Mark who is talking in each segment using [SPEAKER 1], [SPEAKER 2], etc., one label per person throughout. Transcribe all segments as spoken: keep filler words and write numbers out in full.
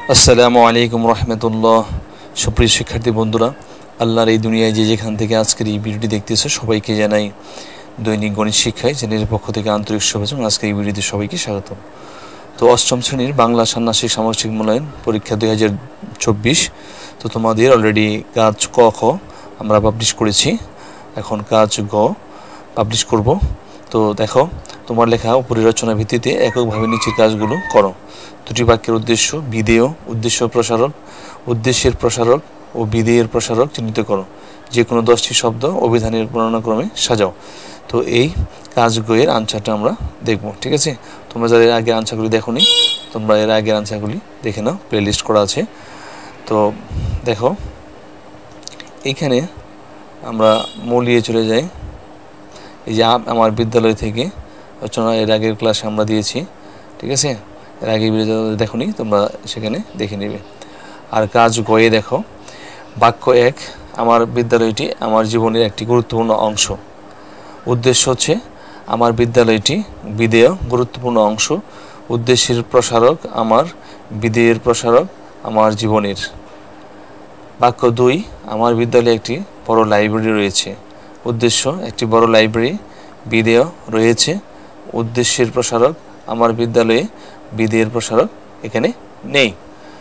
[SPEAKER 1] আসসালামু আলাইকুম রহমতুল্লাহ। সুপ্রিয় শিক্ষার্থী বন্ধুরা, আল্লাহর এই দুনিয়ায় যে যেখান থেকে আজকের এই ভিডিওটি দেখতেছে সবাইকে জানাই দৈনিক গণিত শিক্ষায় চ্যানেলের পক্ষ থেকে আন্তরিক শুভেচ্ছা। আজকের এই ভিডিওতে সবাইকে স্বাগত। তো অষ্টম শ্রেণীর বাংলা ষান্মাসিক সামষ্টিক মূল্যায়ন পরীক্ষা দুই হাজার চব্বিশ। তো তোমাদের অলরেডি কাজ ক খ আমরা পাবলিশ করেছি, এখন কাজ গ পাবলিশ করব। তো দেখো, তোমার লেখা পরিরচনা ভিত্তিতে এককভাবে নিচের কাজগুলো করো। দুটি বাক্যের উদ্দেশ্য, বিধেয়, উদ্দেশ্য প্রসারক, উদ্দেশ্যের প্রসারক ও বিধেয়ের প্রসারক চিহ্নিত করো। যে কোনো দশটি শব্দ অভিধানের বর্ণনাক্রমে সাজাও। তো এই কাজ গয়ের আনসারটা আমরা দেখব, ঠিক আছে? তোমরা যারা এর আগের আনসারগুলি দেখো নি, তোমরা এর আগের আনসারগুলি দেখে নাও, প্লে লিস্ট করা আছে। তো দেখো, এইখানে আমরা মূলিয়ে চলে যাই। এই যে আমার বিদ্যালয় থেকে রচনা এর আগের ক্লাসে আমরা দিয়েছি, ঠিক আছে? এর আগে দেখো নি, তোমরা সেখানে দেখে নেবে। আর কাজ গয়ে দেখো, বাক্য এক, আমার বিদ্যালয়টি আমার জীবনের একটি গুরুত্বপূর্ণ অংশ। উদ্দেশ্য হচ্ছে আমার বিদ্যালয়টি বিধেয় গুরুত্বপূর্ণ অংশ। উদ্দেশ্যের প্রসারক আমার বিধেয়ের প্রসারক আমার জীবনের। বাক্য দুই, আমার বিদ্যালয়ে একটি বড় লাইব্রেরি রয়েছে। উদ্দেশ্য একটি বড় লাইব্রেরি, বিধেয় রয়েছে, উদ্দেশ্যের প্রসারক আমার বিদ্যালয়ে, বিধেয়ের প্রসারক এখানে নেই।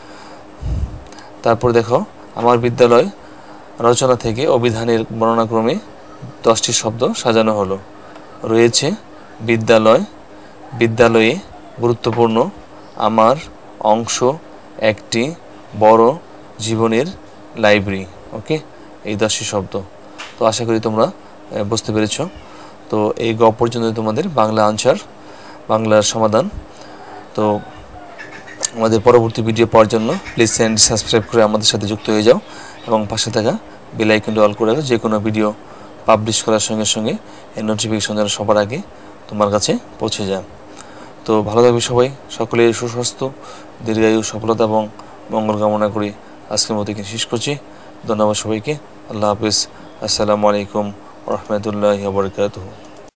[SPEAKER 1] তারপর দেখো, আমার বিদ্যালয় রচনা থেকে অভিধানের বর্ণনাক্রমে দশটি শব্দ সাজানো হলো। রয়েছে, বিদ্যালয়, বিদ্যালয়ে, গুরুত্বপূর্ণ, আমার, অংশ, একটি, বড়, জীবনের, লাইব্রেরি। ওকে, এই দশটি শব্দ। তো আশা করি তোমরা বুঝতে পেরেছ। তো এই গ পর্যন্ত তোমাদের বাংলা আনসার, বাংলার সমাধান। তো আমাদের পরবর্তী ভিডিও পাওয়ার জন্য প্লিজ চ্যানেলটি সাবস্ক্রাইব করে আমাদের সাথে যুক্ত হয়ে যাও এবং পাশে থাকা বেল আইকনটি অল করে রাখো। যে কোনো ভিডিও পাবলিশ করার সঙ্গে সঙ্গে এই নোটিফিকেশন যেন সবার আগে তোমার কাছে পৌঁছে যায়। তো ভালো থাকবে সবাই, সকলের সুস্বাস্থ্য, দীর্ঘায়ু, সফলতা এবং মঙ্গল কামনা করি আজকের মতো এখানে শেষ করছি। ধন্যবাদ সবাইকে। আল্লাহ হাফিজ। আসসালামু আলাইকুম রহমতুল্লাহি ওয়া বারাকাতুহু।